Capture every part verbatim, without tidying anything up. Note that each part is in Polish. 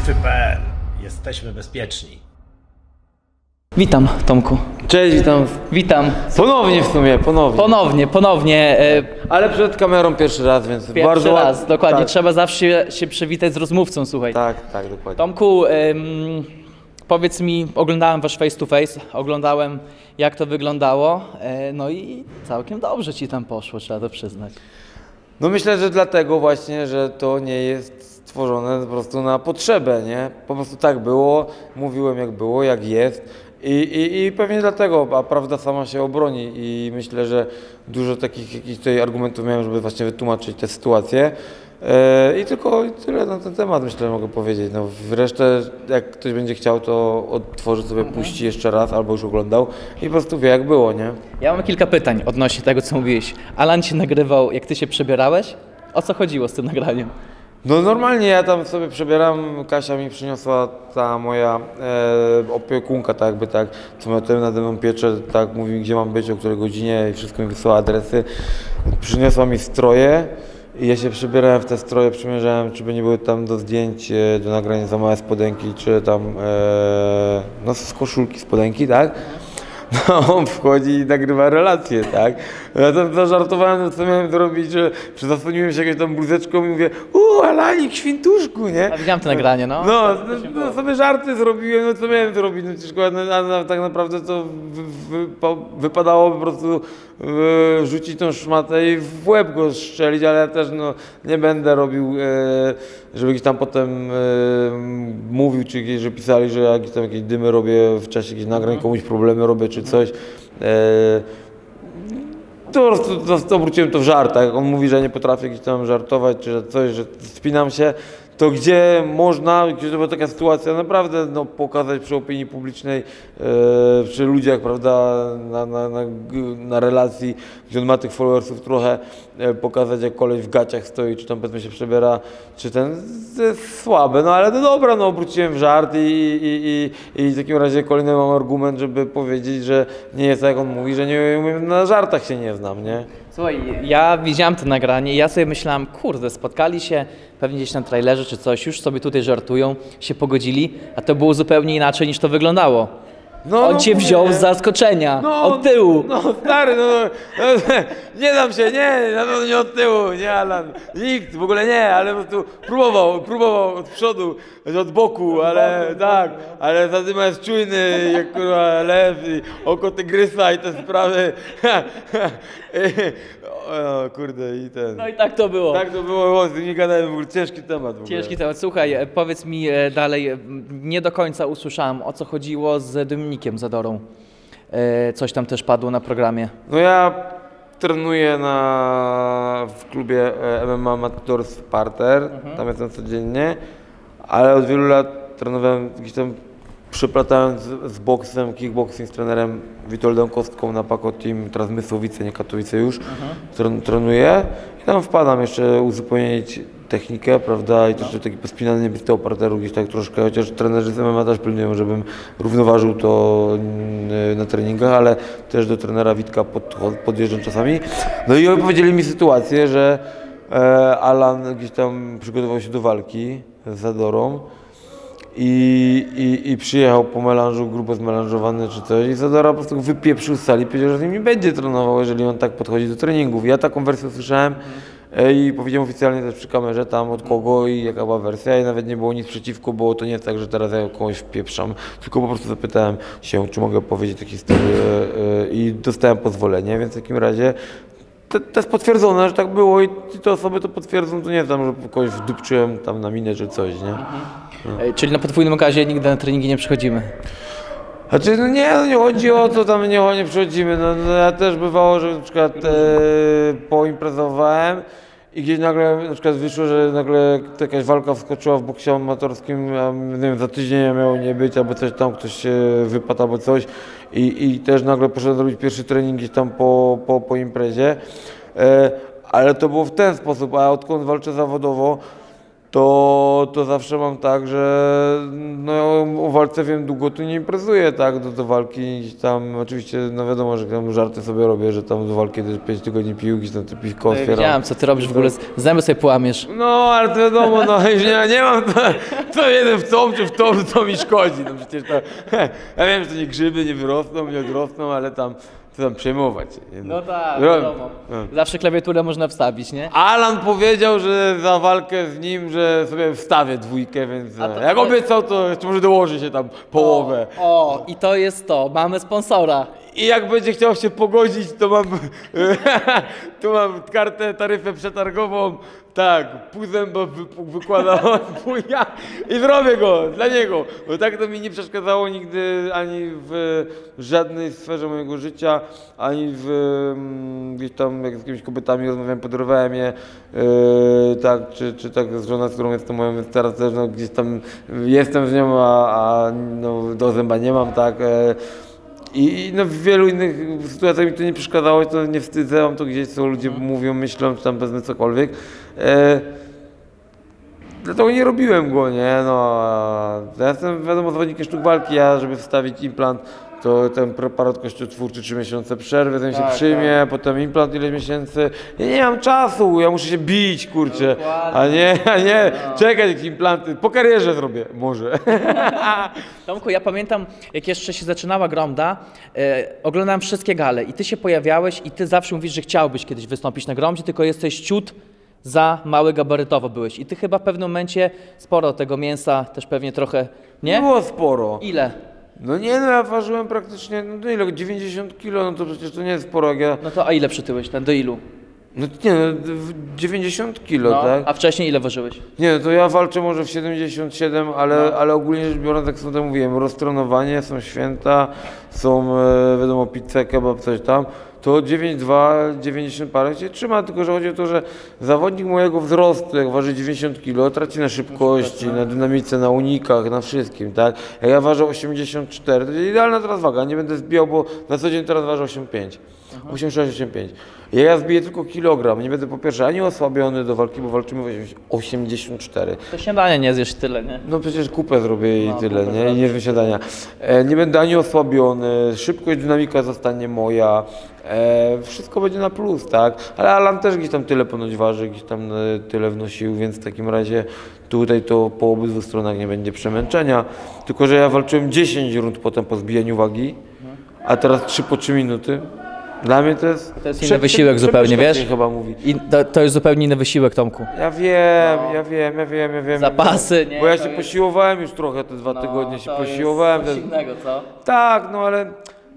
Boxy kropka pe el. Jesteśmy bezpieczni. Witam, Tomku. Cześć, witam. Witam. Ponownie w sumie, ponownie. Ponownie, ponownie. E, Ale przed kamerą pierwszy raz, więc pierwszy bardzo raz, dokładnie. Tak. Trzeba zawsze się, się przywitać z rozmówcą, słuchaj. Tak, tak, dokładnie. Tomku, ym, powiedz mi, oglądałem wasz face to face, oglądałem jak to wyglądało, e, no i całkiem dobrze ci tam poszło, trzeba to przyznać. No myślę, że dlatego właśnie, że to nie jest stworzone po prostu na potrzebę, nie? Po prostu tak było, mówiłem jak było, jak jest. I, i, I pewnie dlatego, a prawda sama się obroni i myślę, że dużo takich jakichś tutaj argumentów miałem, żeby właśnie wytłumaczyć tę sytuację. E, I tylko tyle na ten temat myślę, mogę powiedzieć. No, resztę, jak ktoś będzie chciał, to odtworzy sobie, mhm. puści jeszcze raz albo już oglądał i po prostu wie jak było, nie? Ja mam kilka pytań odnośnie tego, co mówiłeś. Alan cię nagrywał, jak ty się przebierałeś? O co chodziło z tym nagraniem? No normalnie ja tam sobie przebieram, Kasia mi przyniosła ta moja e, opiekunka, tak jakby tak, co ma tutaj nade mną pieczę, tak mówi gdzie mam być, o której godzinie i wszystko mi wysłała adresy. Przyniosła mi stroje i ja się przebierałem w te stroje, przymierzałem, czy by nie były tam do zdjęć, do nagrania za małe spodenki, czy tam e, no z koszulki spodenki, tak? No on wchodzi i nagrywa relacje, tak? Ja tam zażartowałem, co miałem zrobić, że zasłoniłem się jakąś tam bluzeczką i mówię uuu, Alanik, świntuszku, nie? A widziałem to nagranie, no. No, no, no sobie żarty zrobiłem, no co miałem zrobić? No przecież a, a, tak naprawdę to wy, wy, wypadało po prostu e, rzucić tą szmatę i w łeb go strzelić, ale ja też no, nie będę robił, e, żeby gdzieś tam potem e, mówił, czy gdzieś, że pisali, że jakieś tam jakieś dymy robię w czasie jakichś nagrań, komuś problemy robię, czy coś. E, to po prostu to, to obróciłem to w żart, tak? On mówi, że nie potrafię gdzieś tam żartować, czy że coś, że spinam się, to gdzie można, gdzie to była taka sytuacja naprawdę no, pokazać przy opinii publicznej, e, przy ludziach, prawda, na, na, na, na relacji, gdzie on ma tych followersów trochę, e, pokazać jak koleś w gaciach stoi, czy tam powiedzmy się przebiera, czy ten, to jest słabe, no ale no dobra, no obróciłem w żart i, i, i, i w takim razie kolejny mam argument, żeby powiedzieć, że nie jest tak jak on mówi, że nie umiem, na żartach się nie znam, nie? Słuchaj, ja widziałem to nagranie i ja sobie myślałem, kurde, spotkali się pewnie gdzieś na trailerze czy coś, już sobie tutaj żartują, się pogodzili, a to było zupełnie inaczej niż to wyglądało. No, On no, cię mówię, wziął nie? z zaskoczenia, no, od tyłu. No stary, no, no nie dam się, nie, na pewno nie od tyłu, nie Alan, nikt, w ogóle nie, ale po prostu próbował, próbował od przodu, od boku, ale tak, ale Zadyma jest czujny, jak kurwa lew i oko tygrysa i te sprawy. O kurde i ten. No i tak to było. Tak to było, nie gadałem, był ciężki temat w ogóle. Ciężki temat. Słuchaj, e, powiedz mi e, dalej, e, nie do końca usłyszałem, o co chodziło z Dominikiem Zadorą. E, Coś tam też padło na programie. No ja trenuję na, w klubie M M A Amateurs Parter, mhm. tam jestem codziennie, ale od wielu lat trenowałem gdzieś tam przeplatając z, z boksem, kickboxing z trenerem Witoldem Kostką na Paco Team, teraz Mysłowice, nie Katowice już, mhm. tren, trenuję i tam wpadam jeszcze uzupełnić technikę, prawda, i też no. taki pospinanie bystego parteru gdzieś tak troszkę, chociaż trenerzy z M M A też pilnują, żebym równoważył to na treningach, ale też do trenera Witka pod, podjeżdżam czasami. No i opowiedzieli mi sytuację, że e, Alan gdzieś tam przygotował się do walki z Zadorą i, i, i przyjechał po melanżu, grubo zmelanżowany czy coś i Zadora po prostu wypieprzył z sali i powiedział, że z nim nie będzie trenował, jeżeli on tak podchodzi do treningów. Ja taką wersję słyszałem i powiedziałem oficjalnie też przy kamerze tam od kogo i jaka była wersja i nawet nie było nic przeciwko, bo to nie jest tak, że teraz ja kogoś wpieprzam, tylko po prostu zapytałem się, czy mogę powiedzieć takie historie i dostałem pozwolenie, więc w takim razie to, to jest potwierdzone, że tak było i te osoby to potwierdzą, to nie jest tam, że kogoś wdupczyłem tam na minę czy coś, nie? No. Czyli na podwójnym okazie nigdy na treningi nie przychodzimy? Znaczy, no nie, no nie chodzi o to, tam nie, nie przychodzimy, no, no ja też bywało, że na przykład e, poimprezowałem i gdzieś nagle na przykład wyszło, że nagle jakaś walka wskoczyła w boksie amatorskim, a nie wiem, za tydzień miało nie być, albo coś tam, ktoś się wypadł albo coś i, i też nagle poszedłem robić pierwszy trening gdzieś tam po, po, po imprezie, e, ale to było w ten sposób, a odkąd walczę zawodowo, to, to zawsze mam tak, że no, o walce wiem długo, tu nie imprezuję, tak, do, do walki gdzieś tam, oczywiście, no wiadomo, że tam żarty sobie robię, że tam do walki pięć tygodni pił, gdzieś tam te piwko No, ja otwieram. wiedziałem, co ty robisz w ogóle, zęby sobie połamiesz. No, ale to wiadomo, no, już nie, nie mam, to, to jeden w tą, czy w tą, to mi szkodzi, no przecież to, ja wiem, że to nie grzyby, nie wyrosną, nie odrosną, ale tam, to tam przejmować. Nie? No tak, No, wiadomo. no. Zawsze klawiaturę można wstawić, nie? Alan powiedział, że za walkę z nim, że sobie wstawię dwójkę, więc A to- jak obiecał, to jeszcze może dołoży się tam połowę. O, i to jest to, mamy sponsora. I jak będzie chciał się pogodzić, to mam, tu mam kartę, taryfę przetargową, tak, pół zęba wy, wykładam pół ja i zrobię go dla niego, bo tak to mi nie przeszkadzało nigdy ani w żadnej sferze mojego życia, ani w, mm, gdzieś tam jak z jakimiś kobietami rozmawiałem, podarowałem je, yy, tak, czy, czy tak z żoną, z którą jestem moją, więc teraz też no, gdzieś tam jestem z nią, a, a no, do zęba nie mam, tak. Yy, I, I no, w wielu innych sytuacjach mi to nie przeszkadzało, to nie wstydzę, mam to gdzieś, co ludzie mówią, myślą, czy tam wezmę cokolwiek. E, dlatego nie robiłem go, nie, no. a Ja jestem, wiadomo, zawodnikiem sztuk walki, ja, żeby wstawić implant, to ten preparat kościotwórczy trzy miesiące przerwy, zanim Tak, się przyjmie, potem implant ile miesięcy. Ja nie mam czasu, ja muszę się bić, kurczę, a nie, a nie czekać jakieś implanty. Po karierze zrobię, może. Tomku, ja pamiętam, jak jeszcze się zaczynała Gromda, e, oglądałem wszystkie gale i ty się pojawiałeś i ty zawsze mówisz, że chciałbyś kiedyś wystąpić na Gromdzie, tylko jesteś ciut za mały gabarytowo byłeś. I ty chyba w pewnym momencie sporo tego mięsa, też pewnie trochę, nie? Było sporo. Ile? No nie, no ja ważyłem praktycznie, no do ile, dziewięćdziesiąt kilo, no to przecież to nie jest sporo, jak ja, No to a ile przytyłeś ten, do ilu? no nie, no w dziewięćdziesiąt kilo, No, tak? a wcześniej ile ważyłeś? Nie, no to ja walczę może w siedemdziesiąt siedem, ale, ale ogólnie rzecz biorąc, jak sobie mówiłem, roztronowanie, są święta, są e, wiadomo pizza, kebab, coś tam, to dziewięćdziesiąt dwa, dziewięćdziesiąt parę się trzyma, tylko że chodzi o to, że zawodnik mojego wzrostu, jak waży dziewięćdziesiąt kilo, traci na szybkości, na dynamice, na unikach, na wszystkim, tak? Jak ja ważę osiemdziesiąt cztery, to jest idealna teraz waga, nie będę zbijał, bo na co dzień teraz ważę osiemdziesiąt pięć. osiemdziesiąt sześć, osiemdziesiąt pięć. Jak ja zbiję tylko kilogram, nie będę po pierwsze ani osłabiony do walki, bo walczymy w osiemdziesiąt cztery. To śniadanie nie zjesz tyle, nie? No przecież kupę zrobię i No, tyle, kupę nie? I zrobisz. nie zjem śniadania. E, nie będę ani osłabiony, szybkość, dynamika zostanie moja, e, wszystko będzie na plus, tak? Ale Alan też gdzieś tam tyle ponoć waży, gdzieś tam e, tyle wnosił, więc w takim razie tutaj to po obydwu stronach nie będzie przemęczenia. Tylko że ja walczyłem dziesięć rund potem po zbijaniu wagi, a teraz trzy po trzy minuty. Dla mnie to jest... To jest inny wysiłek zupełnie, wiesz? Chyba mówi. I to, to jest zupełnie inny wysiłek, Tomku. Ja wiem, ja wiem, ja wiem, ja wiem. Zapasy, nie? Bo ja To się jest- posiłowałem już trochę, te dwa tygodnie się posiłowałem. To jest Te... coś innego, co? Tak, no ale...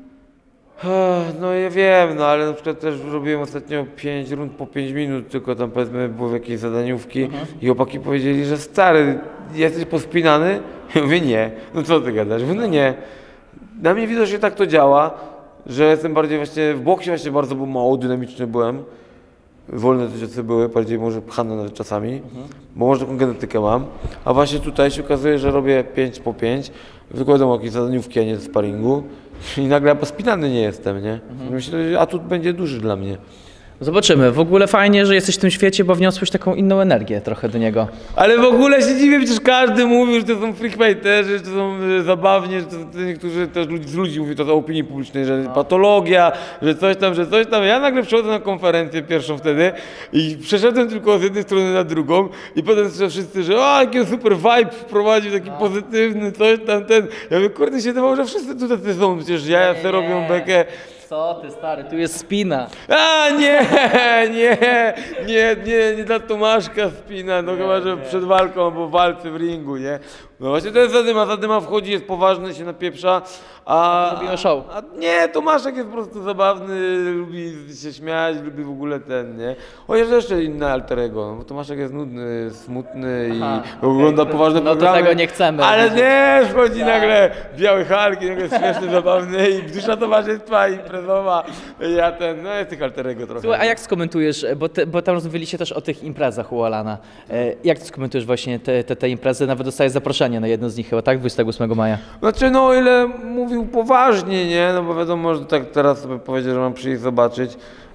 Ech, No ja wiem, no ale na przykład też robiłem ostatnio pięć rund po pięć minut, tylko tam powiedzmy były jakieś zadaniówki i chłopaki powiedzieli, że stary, jesteś pospinany? Ja mówię nie, no co ty gadasz? Mówię, no nie. Na mnie widocznie tak to działa, że jestem bardziej właśnie, w boksie właśnie bardzo był mało dynamiczny byłem. Wolne te ciosy były, bardziej może pchane nawet czasami, bo może taką genetykę mam. A właśnie tutaj się okazuje, że robię pięć po pięć, tylko wiadomo jakieś zadaniówki, a nie sparingu. I nagle ja pospinany nie jestem, nie? Myślę, że atut będzie duży dla mnie. Zobaczymy. W ogóle fajnie, że jesteś w tym świecie, bo wniosłeś taką inną energię trochę do niego. Ale w ogóle się dziwię, przecież każdy mówi, że to są freakfighterzy, że to są e, zabawnie, że to, to niektórzy też ludzi, z ludzi mówią to o opinii publicznej, że patologia, że coś tam, że coś tam. Ja nagle przychodzę na konferencję pierwszą wtedy i przeszedłem tylko z jednej strony na drugą i potem słyszę wszyscy, że o, jaki super vibe wprowadził, taki pozytywny, coś tam, ten. Ja mówię, kurde, się dawało, że wszyscy tutaj są, przecież ja se robią bekę. Co ty, stary, tu jest spina. A nie, nie, nie, nie, nie dla Tomaszka spina, no chyba, że przed walką albo w walce w ringu, nie? No właśnie to jest zadyma, zadyma wchodzi, jest poważny, się napieprza, a... Robimy show. A nie, Tomaszek jest po prostu zabawny, lubi się śmiać, lubi w ogóle ten, nie? Chociaż jeszcze inne alterego, no bo Tomaszek jest nudny, smutny Aha, i ogląda okej, poważne no to programy. tego nie chcemy. Ale nie, wchodzi Tak. nagle biały Hulk, nagle jest śmieszny, zabawny i dusza towarzystwa imprezowa. Ja ten, no jest tych alterego trochę. Słuchaj, a jak skomentujesz, bo, te, bo tam rozmawialiście też o tych imprezach u Alana. E, jak ty skomentujesz właśnie te, te, te imprezy? Nawet dostałeś zaproszenie na jedno z nich chyba, tak? dwudziestego ósmego maja. Znaczy, no o ile mówił poważnie, nie? No bo wiadomo, że tak teraz sobie powiedział, że mam przyjść zobaczyć.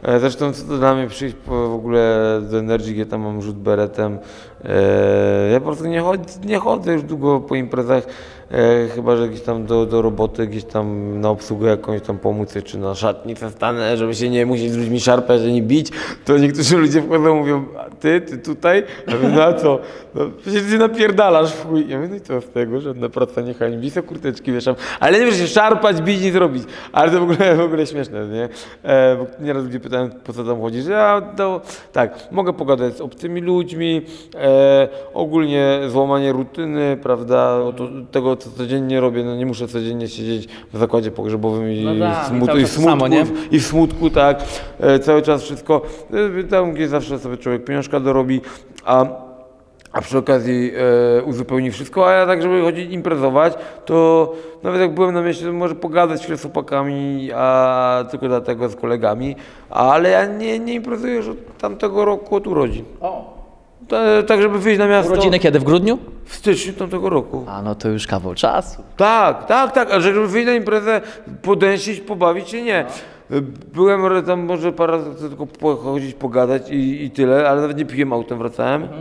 E, Zresztą co to dla mnie przyjść po, w ogóle do Energy, gdzie tam mam rzut beretem. E, ja po prostu nie, chod, nie chodzę już długo po imprezach, e, chyba że gdzieś tam do, do roboty, gdzieś tam na obsługę jakąś tam pomóc, czy na szatnicę stanę, żeby się nie musieć z ludźmi szarpać, ani bić. To niektórzy ludzie wchodzą i mówią, a ty, ty tutaj? Ja mówię, no a co? No, przecież ty napierdalasz w chuj. Ja mówię, no i co z tego, żadna praca nie hańbi, se kurteczki wieszam. Ale nie wiesz się szarpać, bić, nic robić. Ale to w ogóle, w ogóle śmieszne, nie? E, bo nieraz ludzie pytają, po co tam chodzisz? Ja to, tak, mogę pogadać z obcymi ludźmi, e, ogólnie złamanie rutyny, prawda, o to, tego co codziennie robię, no nie muszę codziennie siedzieć w zakładzie pogrzebowym i, No tak, w, smut, i i, w cały czas to smutku, samo, nie? i w smutku, tak, e, cały czas wszystko, e, tam gdzie zawsze sobie człowiek pieniążka dorobi, a A przy okazji e, uzupełni wszystko, a ja tak, żeby chodzić imprezować, to nawet jak byłem na mieście, to może pogadać chwilę z chłopakami, a tylko dlatego z kolegami, ale ja nie, nie imprezuję już od tamtego roku od urodzin. O. Ta, tak, żeby wyjść na miasto. Urodziny kiedy? W grudniu? W styczniu tamtego roku. A no to już kawał czasu. Tak, tak, tak, a żeby wyjść na imprezę, podęsić, pobawić się, nie. Byłem tam może parę razy tylko pochodzić, pogadać i, i tyle, ale nawet nie piłem autem, wracałem. Mhm.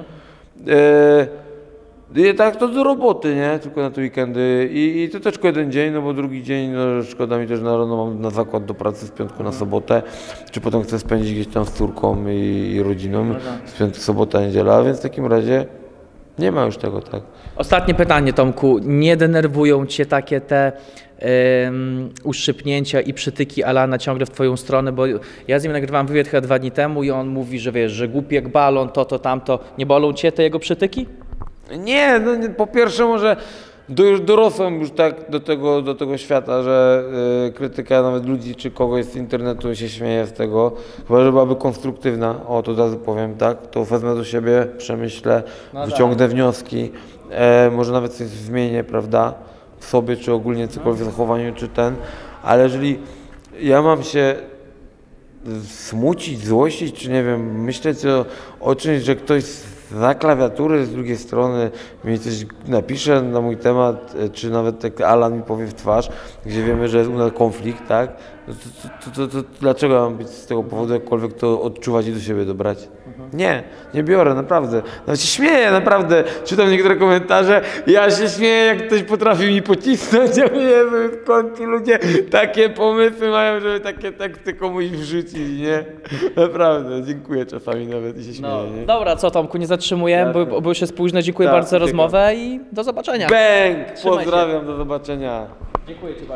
E, tak to do roboty, nie? Tylko na te weekendy I, i to też tylko jeden dzień, no bo drugi dzień, no szkoda mi też na rano mam na zakład do pracy z piątku na sobotę, czy potem chcę spędzić gdzieś tam z córką i, i rodziną, z piątku, sobota, niedziela, więc w takim razie nie ma już tego, tak. Ostatnie pytanie, Tomku. Nie denerwują cię takie te um, uszczypnięcia i przytyki Alana ciągle w twoją stronę, bo ja z nim nagrywałem wywiad chyba dwa dni temu i on mówi, że wiesz, że głupi jak balon, to, to, tamto. Nie bolą cię te jego przytyki? Nie, no nie, po pierwsze może do, już dorosłem już tak do tego, do tego świata, że y, krytyka nawet ludzi czy kogoś z internetu się śmieje z tego, chyba że byłaby konstruktywna, o to od razu powiem, tak, to wezmę do siebie, przemyślę, No wyciągnę wnioski, e, może nawet coś zmienię, prawda, w sobie czy ogólnie cokolwiek w zachowaniu czy ten, ale jeżeli ja mam się smucić, złościć, czy nie wiem, myśleć o, o czymś, że ktoś za klawiatury z drugiej strony mi coś napisze na mój temat, czy nawet jak Alan mi powie w twarz, gdzie wiemy, że jest u nas konflikt, tak? To, to, to, to, to dlaczego mam być z tego powodu jakkolwiek to odczuwać i do siebie dobrać? Nie, nie biorę, naprawdę. Nawet się śmieję, naprawdę. Czytam niektóre komentarze, ja się śmieję, jak ktoś potrafi mi pocisnąć. Ja mówię, Jezu, skąd ci ludzie takie pomysły mają, żeby takie teksty komuś wrzucić, nie? Naprawdę, dziękuję czasami nawet i się śmieję, No, nie? dobra, co Tomku, nie zatrzymuję, bo, bo już jest późno. Dziękuję Tak, bardzo za uciekam. rozmowę i do zobaczenia. Bang! Trzymaj się. Pozdrawiam, do zobaczenia. Dziękuję ci bardzo.